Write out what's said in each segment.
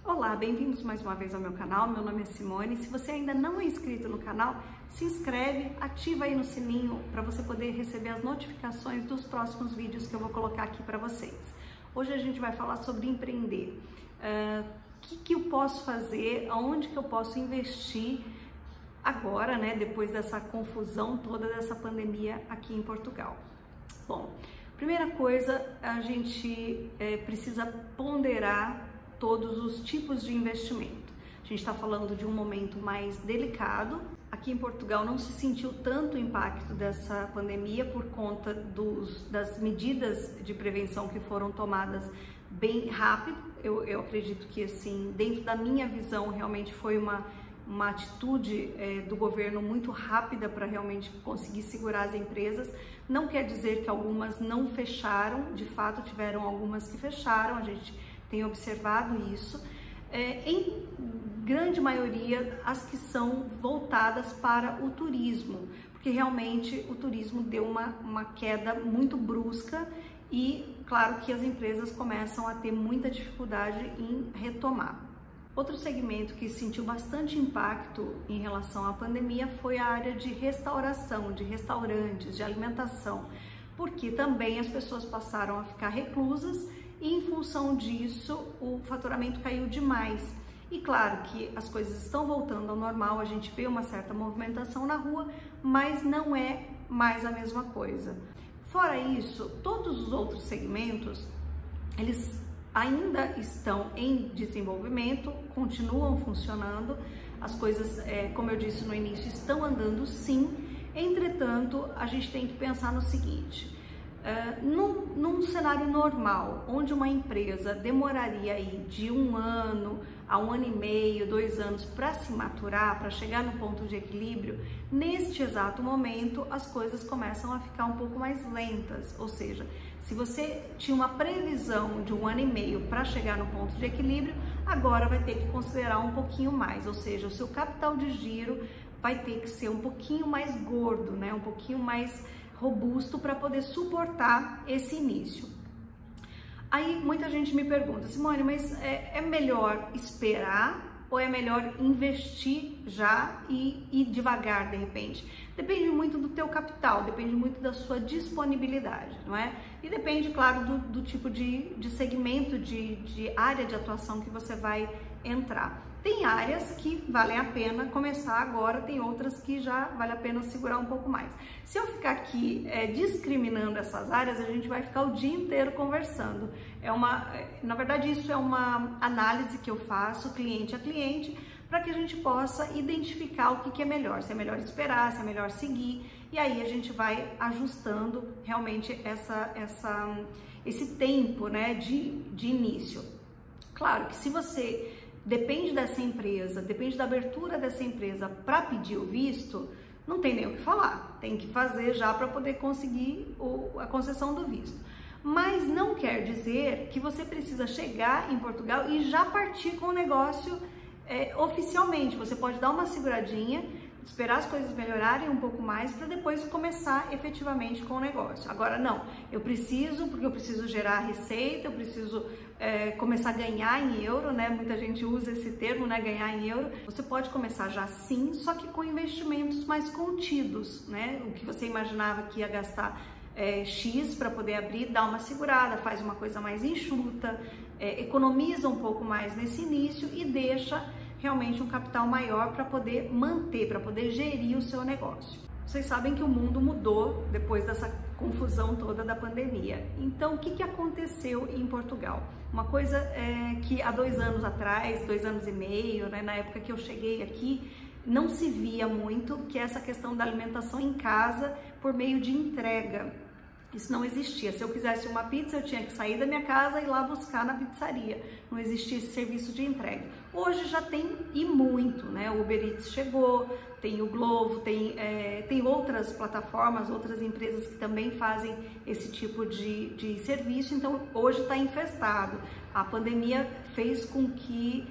Olá, bem-vindos mais uma vez ao meu canal. Meu nome é Simone. Se você ainda não é inscrito no canal, se inscreve, ativa aí no sininho para você poder receber as notificações dos próximos vídeos que eu vou colocar aqui para vocês. Hoje a gente vai falar sobre empreender. O que eu posso fazer, aonde que eu posso investir agora, né, depois dessa confusão toda dessa pandemia aqui em Portugal. Bom, primeira coisa, a gente precisa ponderar todos os tipos de investimento. A gente está falando de um momento mais delicado. Aqui em Portugal não se sentiu tanto o impacto dessa pandemia por conta das medidas de prevenção que foram tomadas bem rápido. Eu acredito que, assim, dentro da minha visão, realmente foi uma atitude do governo muito rápida para realmente conseguir segurar as empresas. Não quer dizer que algumas não fecharam, de fato tiveram algumas que fecharam, a gente tem observado isso. Em grande maioria, as que são voltadas para o turismo, porque realmente o turismo deu uma queda muito brusca e claro que as empresas começam a ter muita dificuldade em retomar. Outro segmento que sentiu bastante impacto em relação à pandemia foi a área de restauração, de restaurantes, de alimentação, porque também as pessoas passaram a ficar reclusas e em função disso o faturamento caiu demais. E claro que as coisas estão voltando ao normal, a gente vê uma certa movimentação na rua, mas não é mais a mesma coisa. Fora isso, todos os outros segmentos, eles ainda estão em desenvolvimento, continuam funcionando, as coisas, como eu disse no início, estão andando sim. Entretanto, a gente tem que pensar no seguinte: num cenário normal, onde uma empresa demoraria aí de 1 ano a 1 ano e meio, 2 anos para se maturar, para chegar no ponto de equilíbrio, neste exato momento as coisas começam a ficar um pouco mais lentas. Ou seja, se você tinha uma previsão de 1 ano e meio para chegar no ponto de equilíbrio, agora vai ter que considerar um pouquinho mais, ou seja, o seu capital de giro vai ter que ser um pouquinho mais gordo, né? Um pouquinho mais robusto para poder suportar esse início. Aí muita gente me pergunta: Simone, mas é melhor esperar ou é melhor investir já e ir devagar de repente? Depende muito do teu capital, depende muito da sua disponibilidade, não é? E depende, claro, do tipo de segmento, de área de atuação que você vai entrar. Tem áreas que valem a pena começar agora, tem outras que já vale a pena segurar um pouco mais. Se eu ficar aqui discriminando essas áreas, a gente vai ficar o dia inteiro conversando. Na verdade, isso é uma análise que eu faço cliente a cliente, para que a gente possa identificar o que é melhor, se é melhor esperar, se é melhor seguir, e aí a gente vai ajustando realmente esse tempo, né, de início. Claro que se você depende dessa empresa, depende da abertura dessa empresa para pedir o visto, não tem nem o que falar, tem que fazer já para poder conseguir a concessão do visto. Mas não quer dizer que você precisa chegar em Portugal e já partir com o negócio oficialmente. Você pode dar uma seguradinha, esperar as coisas melhorarem um pouco mais para depois começar efetivamente com o negócio. Agora não, porque eu preciso gerar receita, eu preciso começar a ganhar em euro, né? Muita gente usa esse termo, né? Ganhar em euro. Você pode começar já sim, só que com investimentos mais contidos, né? O que você imaginava que ia gastar X para poder abrir, dá uma segurada, faz uma coisa mais enxuta, economiza um pouco mais nesse início e deixa realmente um capital maior para poder manter, para poder gerir o seu negócio. Vocês sabem que o mundo mudou depois dessa confusão toda da pandemia. Então, o que aconteceu em Portugal? Uma coisa que há 2 anos atrás, 2 anos e meio, né, na época que eu cheguei aqui, não se via muito, que é essa questão da alimentação em casa por meio de entrega. Isso não existia. Se eu quisesse uma pizza, eu tinha que sair da minha casa e ir lá buscar na pizzaria. Não existia esse serviço de entrega. Hoje já tem, e muito, né? O Uber Eats chegou, tem o Glovo, tem outras plataformas, outras empresas que também fazem esse tipo de serviço. Então, hoje está infestado. A pandemia fez com que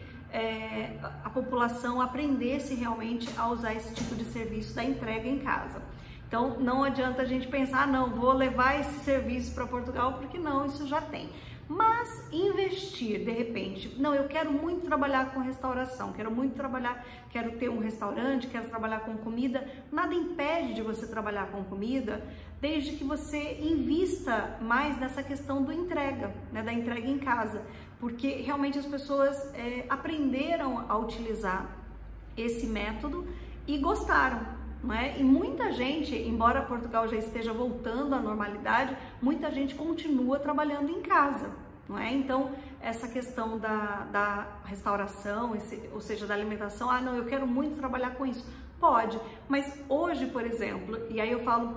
a população aprendesse realmente a usar esse tipo de serviço da entrega em casa. Então, não adianta a gente pensar, não, vou levar esse serviço para Portugal, porque não, isso já tem. Mas investir, de repente, não, eu quero muito trabalhar com restauração, quero ter um restaurante, quero trabalhar com comida, nada impede de você trabalhar com comida, desde que você invista mais nessa questão do entrega, né, da entrega em casa, porque realmente as pessoas aprenderam a utilizar esse método e gostaram. Não é? E muita gente, embora Portugal já esteja voltando à normalidade, muita gente continua trabalhando em casa, não é? Então, essa questão da restauração, ou seja, da alimentação, não, eu quero muito trabalhar com isso. Pode, mas hoje, por exemplo, e aí eu falo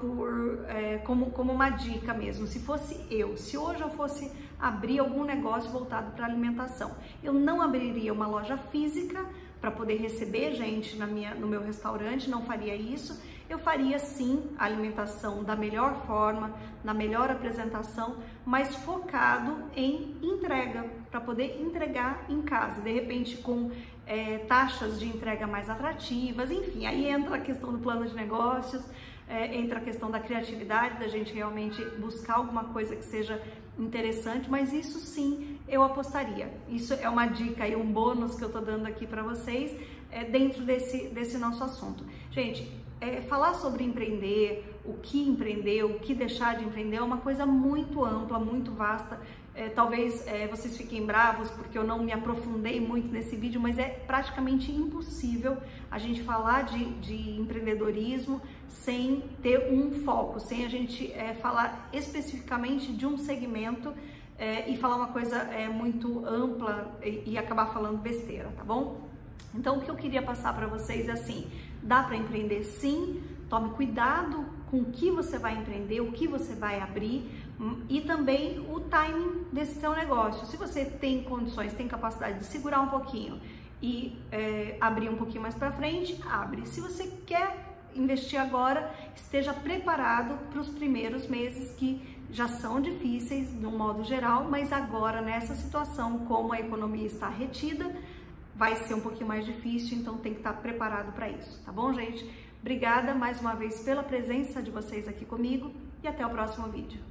como uma dica mesmo, se hoje eu fosse abrir algum negócio voltado para alimentação, eu não abriria uma loja física para poder receber gente no meu restaurante, não faria isso. Eu faria sim a alimentação da melhor forma, na melhor apresentação, mas focado em entrega, para poder entregar em casa, de repente com taxas de entrega mais atrativas, enfim, aí entra a questão do plano de negócios, entra a questão da criatividade, da gente realmente buscar alguma coisa que seja interessante, mas isso sim eu apostaria. Isso é uma dica e um bônus que eu tô dando aqui para vocês dentro desse nosso assunto. Gente, falar sobre empreender, o que deixar de empreender é uma coisa muito ampla, muito vasta. Talvez vocês fiquem bravos porque eu não me aprofundei muito nesse vídeo, mas é praticamente impossível a gente falar de empreendedorismo sem ter um foco, sem a gente falar especificamente de um segmento e falar uma coisa muito ampla e acabar falando besteira, tá bom? Então, o que eu queria passar para vocês é assim, dá para empreender sim, tome cuidado com o que você vai empreender, o que você vai abrir e também o timing desse seu negócio. Se você tem condições, tem capacidade de segurar um pouquinho e abrir um pouquinho mais para frente, abre. Se você quer investir agora, esteja preparado para os primeiros meses que já são difíceis no modo geral, mas agora nessa situação, como a economia está retida, vai ser um pouquinho mais difícil, então tem que estar preparado para isso, tá bom, gente? Obrigada mais uma vez pela presença de vocês aqui comigo e até o próximo vídeo.